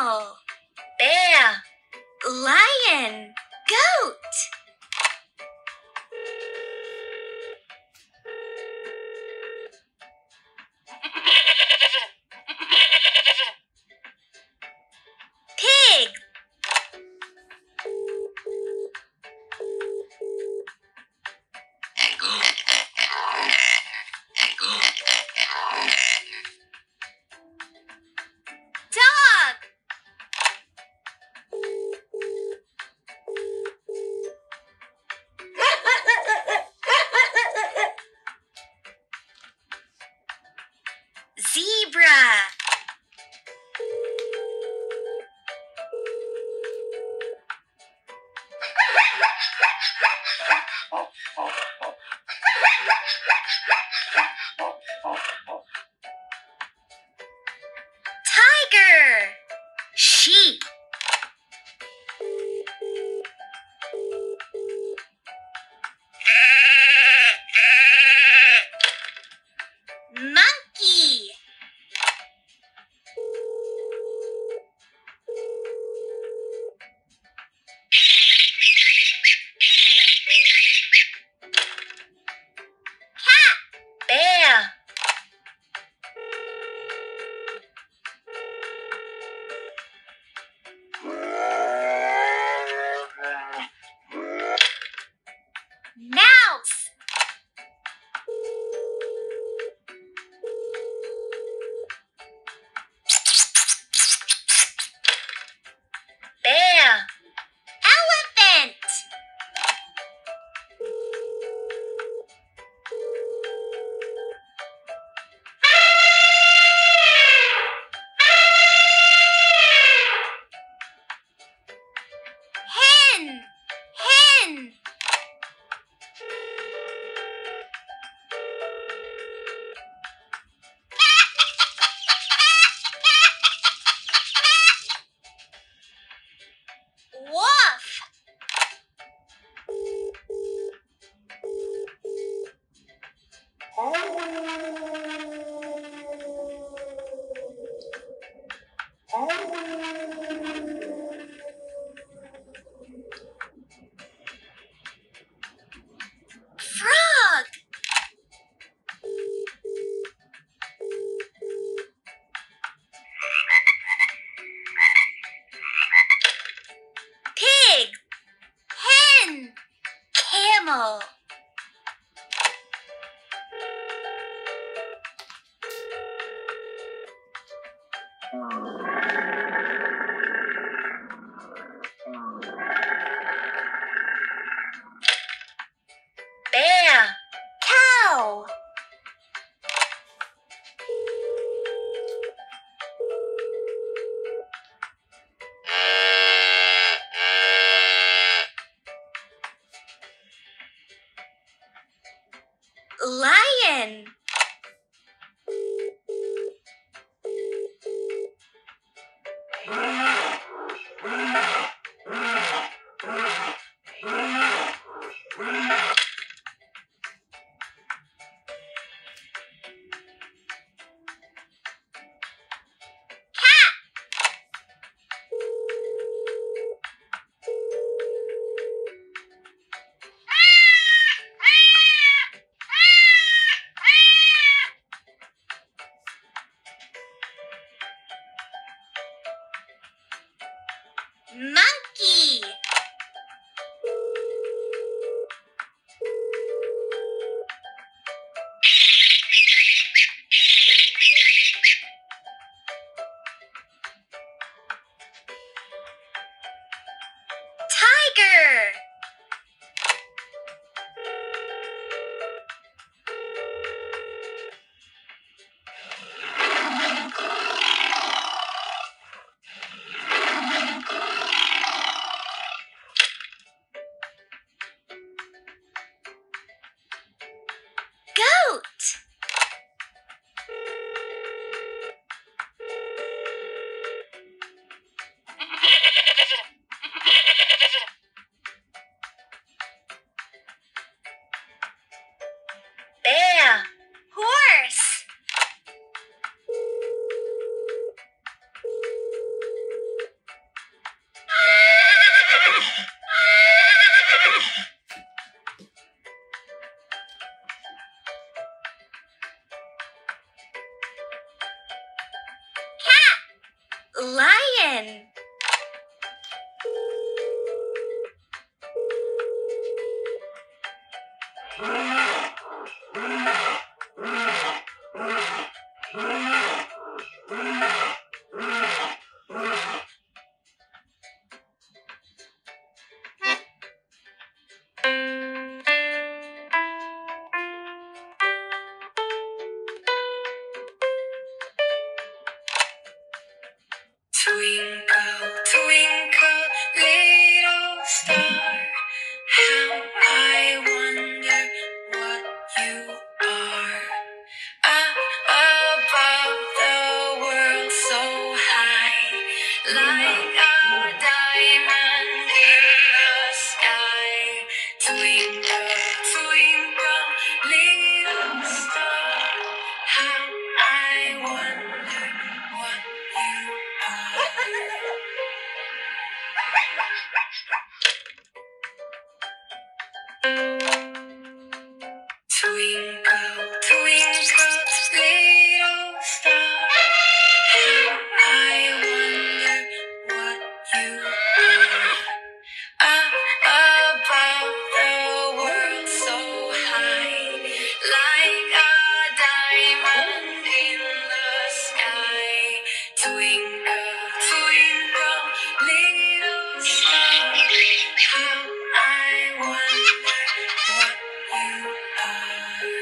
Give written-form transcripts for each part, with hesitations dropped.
Camel. Bear. Lion. Goat. Pig. Dog. Zebra. Tiger. Sheep. Monkey. Cat. Bear. Mouse. Bear. Elephant. Hen. Hen. Wolf. Frog. Pig. Hen. Camel. Bear. Cow. Lion. Cat. Monkey. Tiger. lion. Twinkle, twinkle, little star, how I wonder what you are. Up above the world so high, like a diamond in the sky. Twinkle, twinkle, little star, how I wonder what you are. Twinkle, twinkle, little star, how I wonder what you are. Up above the world so high, like a diamond in the sky. Twinkle, twinkle, little star, how I wonder what you are.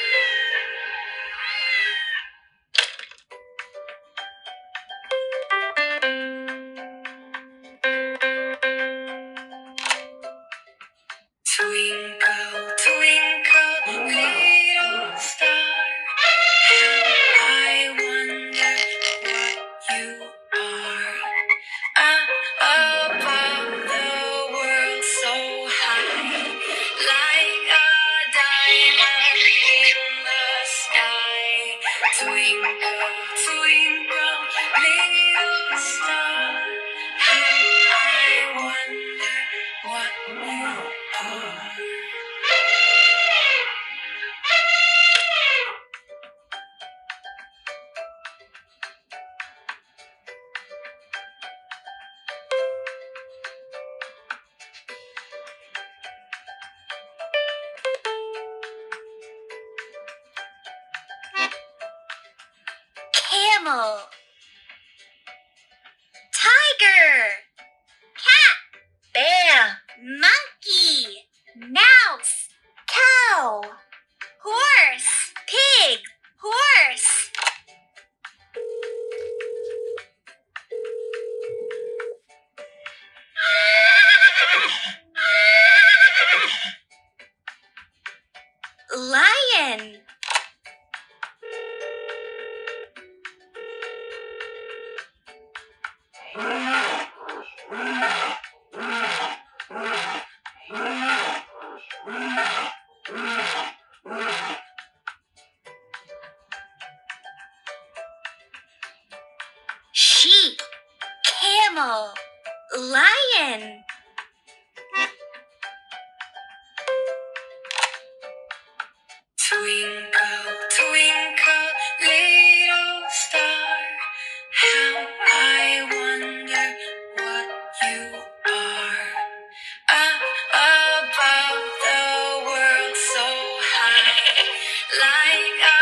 Twinkle, twinkle, little star, how I wonder what you are. Up above the world so high, like a diamond in the sky. Twinkle, twinkle, little star, how I wonder what you are. Camel. Tiger. Cat. Bear. Monkey. Mouse. Cow. Horse. Pig. Horse. Lion. Sheep. Camel. Lion. Twinkle, twinkle, little star, how I wonder what you are. Up above the world so high, like a